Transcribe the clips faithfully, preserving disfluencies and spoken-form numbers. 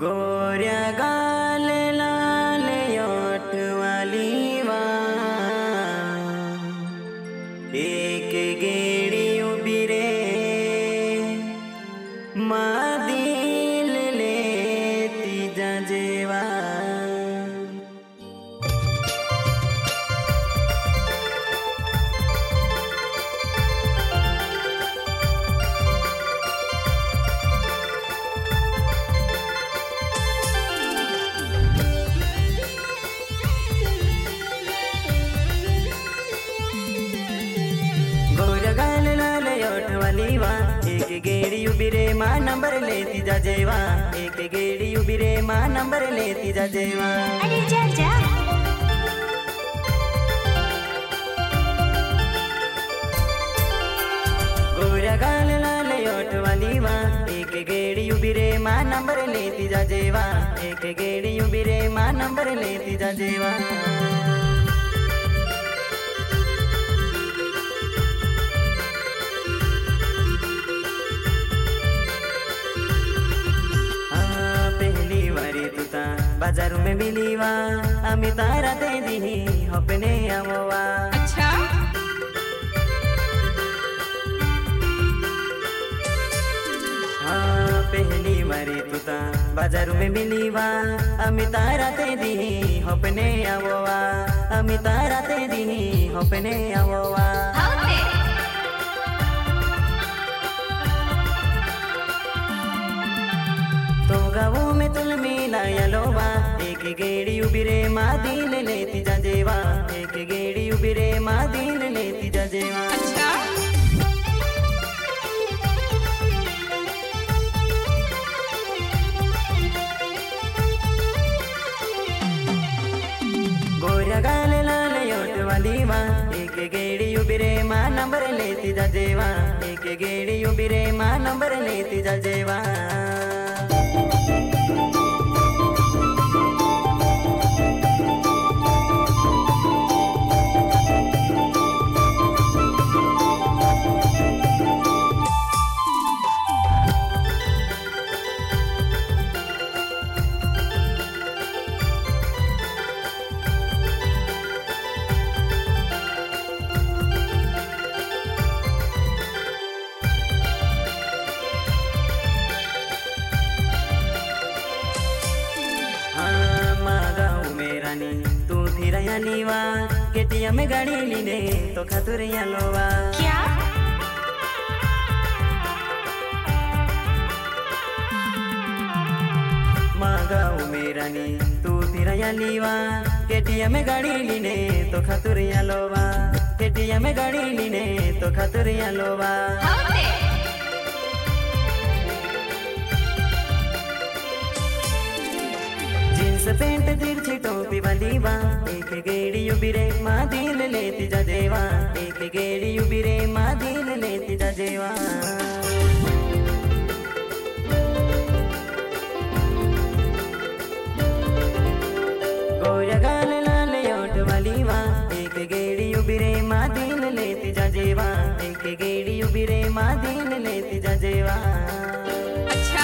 गोऱ्या गाल लाल ओठ वाली वा एक गेड़ी उभी रे मा दिल लेती जा जेवा एक गेड़ी उभी रे माँ नंबर लेती जा जेवा एक गेड़ी उभी रे माँ नंबर लेती जा जेवा अरे जा जा गोरा गाल लाल ओठ वाली वा एक गेड़ी उभी रे माँ नंबर लेती जा जेवा एक गेड़ी उभी रे माँ नंबर लेती जा जेवा बाजारू में मिलीवा आमी तारा दे दी अपने आमवा। अच्छा हाँ पहली बारी तुता बाजारू में मिलीवा आमी तारा दे दी अपने आमवा आमी तारा दे दी अपने आमवा। तो गाँव में तुल मिलाया लोवा एक गेड़ी उभी रे माँ दिल लेती जा जेवा एक गेड़ी उभी रे माँ दिल लेती जा जेवा। अच्छा गोरा गाल लाल ओठ वाली माँ एक गेड़ी उभी रे माँ नंबर लेती जा जेवा एक गेड़ी उभी रे माँ नंबर लेती जा जेवा। तू फिर लीवा केटिया में गाड़ी लीने तो खातुर लोवा क्या मागाऊ मेरा नी तू फिर लीवा केटिया में गाड़ी लीने तो खातुर लोवा केटिया में गाड़ी लीने तो खातुर लोवा। जींस पेंट तिरछी टोपी वाली वा एक गेड़ी उभी रे माँ दिल लेती जा जेवा एक गेड़ी उभी रे माँ दिल लेती जा जेवा। गोरा गाल लाल ओठ वाली वा एक गेड़ी उभी रे माँ दिल लेती जा जेवा एक गेड़ी उभी रे माँ दिल लेती जा जेवा। अच्छा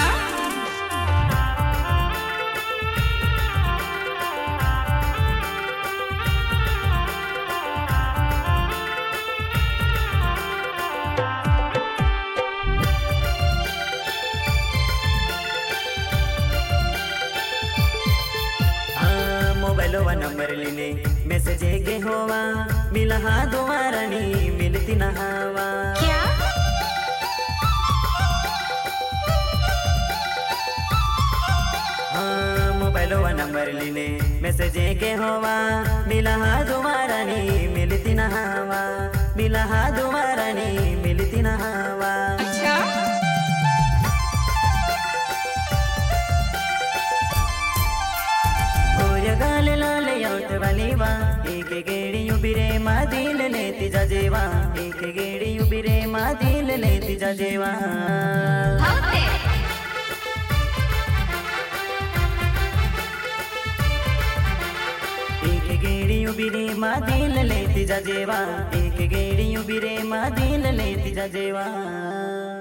मोबाइलवा नंबर लेने मैसेज के होवा मिला हाँ दोबारा नहीं मिलती ना हवा। क्या हाँ मोबाइलवा नंबर लेने मैसेज के होवा मिला हाँ दोबारा नहीं मिलती ना हवा मिला हाँ दोबारा नहीं मिलती ना हवा। अच्छा गाल लाल ओठ वाली वा एक गेड़ी उभी रे माँ दिल लेती जा जेवा एक गेड़ी उभी रे माँ दिल लेती जा जेवा। एक गेड़ी उभी रे माँ दिल लेती जा जेवा एक गेड़ी उभी रे माँ दिल लेती जा जेवा।